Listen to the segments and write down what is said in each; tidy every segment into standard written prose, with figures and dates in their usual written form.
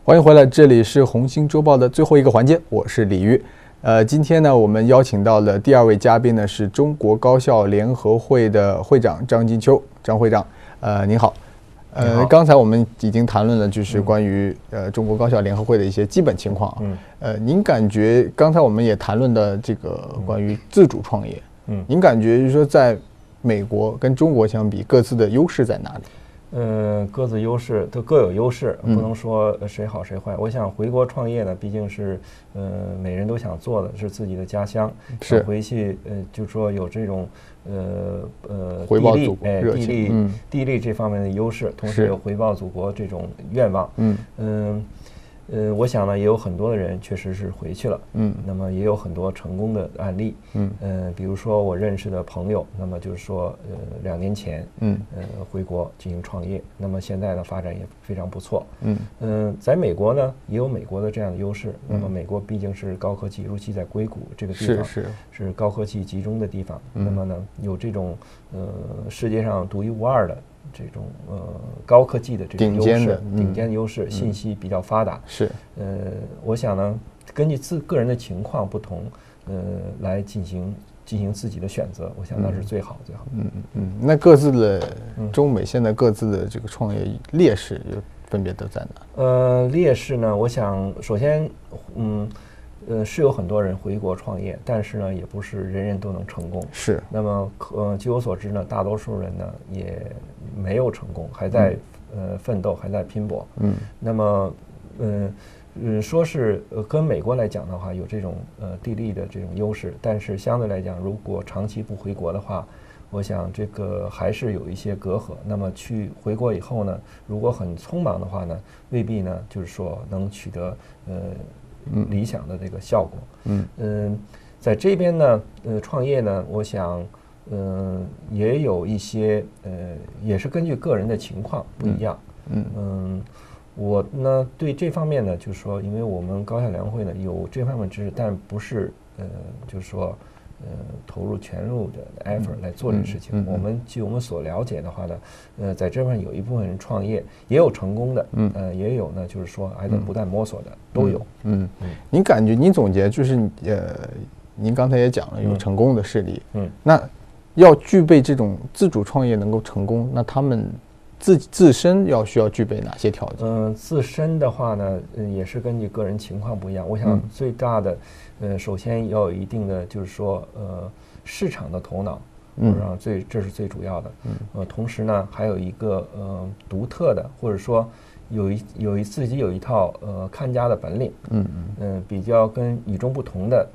欢迎回来，这里是红星周报的最后一个环节，我是李玉。今天呢，我们邀请到了第二位嘉宾呢，是中国高校联合会的会长张金秋，张会长，您好。刚才我们已经谈论了，就是关于中国高校联合会的一些基本情况啊。您感觉刚才我们也谈论的这个关于自主创业，您感觉就是说，在美国跟中国相比，各自的优势在哪里？ 各自优势都各有优势，不能说谁好谁坏。我想回国创业呢，毕竟是每人都想做的，是自己的家乡， 是回去就是说有这种回报祖国热情， 地利这方面的优势，同时有回报祖国这种愿望。我想呢，也有很多的人确实是回去了，那么也有很多成功的案例，比如说我认识的朋友，那么就是说2年前，回国进行创业，那么现在呢发展也非常不错，在美国呢也有美国的这样的优势，那么美国毕竟是高科技，尤其在硅谷这个地方是高科技集中的地方，那么呢有这种世界上独一无二的这种高科技的这种优势，顶尖的优势，信息比较发达。 是， 我想呢，根据个人的情况不同，来进行自己的选择，我想那是最好。 那各自的中美现在各自的这个创业劣势又分别都在哪？ 劣势呢，我想首先，是有很多人回国创业，但是呢，也不是人人都能成功。 是。 那么，据我所知呢，大多数人呢也没有成功，还在奋斗，还在拼搏。那么，说是跟美国来讲的话，有这种地利的这种优势，但是相对来讲，如果长期不回国的话，我想这个还是有一些隔阂。那么回国以后呢，如果很匆忙的话呢，未必呢就是说能取得理想的这个效果。在这边呢，创业呢，我想，也有一些也是根据个人的情况不一样。我呢对这方面呢，就是说，因为我们高校联合会呢有这方面知识，但不是就是说投入全部的 effort 来做这个事情。据我们所了解的话呢，在这边有一部分人创业，也有成功的，也有呢就是说还在不断摸索的，都有。 您感觉，您总结就是您刚才也讲了有成功的事例，那要具备这种自主创业能够成功，那他们自身需要具备哪些条件？ 自身的话呢，也是根据个人情况不一样。我想最大的，首先要有一定的就是说市场的头脑，这是最主要的。同时呢，还有一个独特的，或者说自己有一套看家的本领，比较跟与众不同的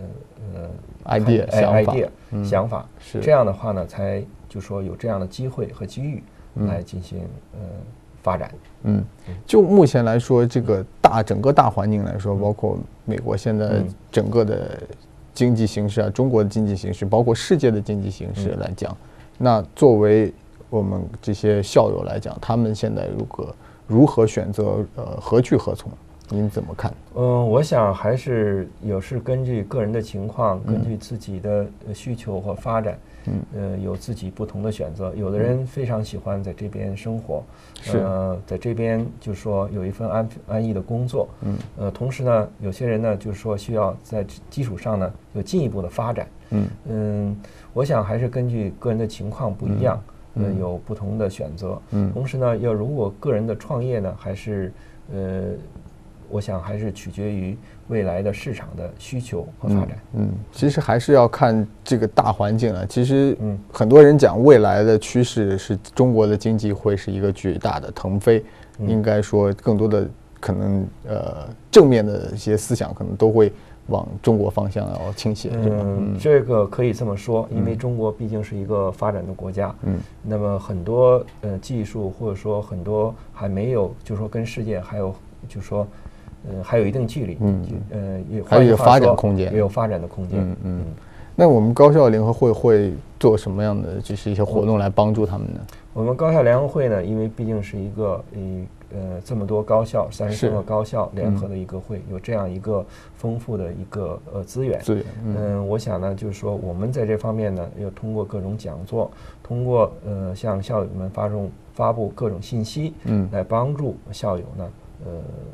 idea 想法，是这样的话呢，才就说有这样的机会和机遇来进行发展。 就目前来说，这个整个大环境来说，包括美国现在整个的经济形势啊，中国的经济形势，包括世界的经济形势来讲，那作为我们这些校友来讲，他们现在如何选择何去何从？您怎么看？ 我想还是根据个人的情况，根据自己的需求和发展，有自己不同的选择。有的人非常喜欢在这边生活，在这边就是说有一份安逸的工作，同时呢，有些人呢就是说需要在基础上呢有进一步的发展，我想还是根据个人的情况不一样，有不同的选择。同时呢，如果个人的创业呢，还是我想还是取决于未来的市场的需求和发展。 其实还是要看这个大环境了。其实很多人讲未来的趋势是中国的经济会是一个巨大的腾飞，应该说更多的可能正面的一些思想可能都会往中国方向要倾斜。 这个可以这么说，因为中国毕竟是一个发展的国家，那么很多技术或者说很多还没有，就是说跟世界还有就是说还有一定距离， 还有发展空间， 也有发展的空间。 那我们高校联合会会做什么样的就是一些活动来帮助他们呢？ 我们高校联合会呢，因为毕竟是一个这么多高校33个高校联合的一个会，有这样一个丰富的一个资源。我想呢，就是说我们在这方面呢，要通过各种讲座，通过向校友们发布各种信息，来帮助校友呢，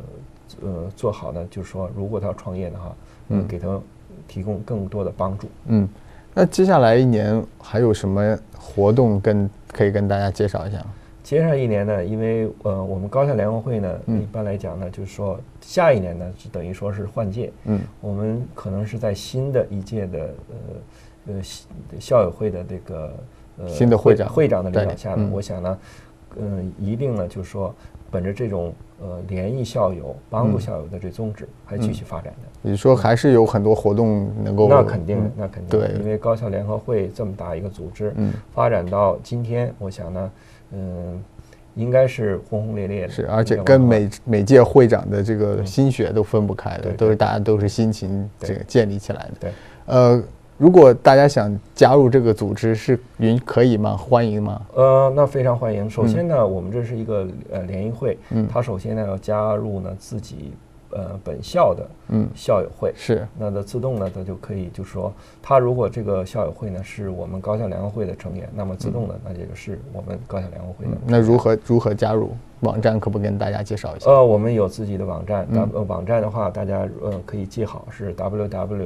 做好呢，就是说如果他要创业的话，给他提供更多的帮助。 那接下来一年还有什么活动可以跟大家介绍一下？ 接下来一年呢，因为我们高校联合会呢，一般来讲呢，就是说下一年呢，是等于说是换届。我们可能是在新的一届的校友会的这个新的会长的领导下呢，我想呢，一定呢，就是说本着这种联谊校友、帮助校友的这宗旨，还继续发展的。 你说还是有很多活动能够？ 那肯定的，那肯定的。 对， 因为高校联合会这么大一个组织，发展到今天，我想呢，应该是轰轰烈烈的。 是，而且跟每届会长的这个心血都分不开的，大家都是辛勤这个建立起来的。 对， 如果大家想加入这个组织，可以吗？欢迎吗？ 那非常欢迎。首先呢，我们这是一个联谊会，他首先呢要加入呢自己本校的校友会， 是， 那的自动呢，他就可以，就是说，他如果这个校友会呢是我们高校联合会的成员，那么自动的那也就是我们高校联合会的。 那如何加入？网站可不跟大家介绍一下？ 我们有自己的网站，网站的话，大家可以记好是 www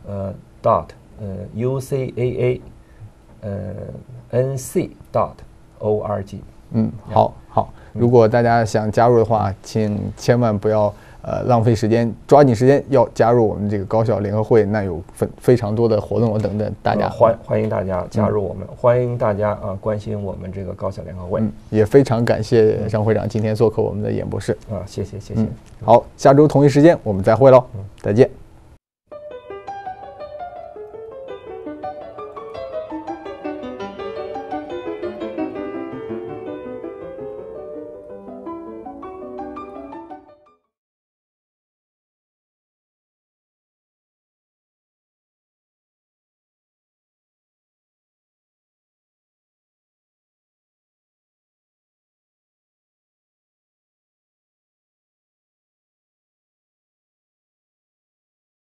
ucaa nc.org。 好。如果大家想加入的话，请千万不要浪费时间，抓紧时间要加入我们这个高校联合会。那有非常多的活动等等，大家欢迎大家加入我们，欢迎大家关心我们这个高校联合会。 也非常感谢张会长今天做客我们的演播室。 谢谢。 好，下周同一时间我们再会喽，再见。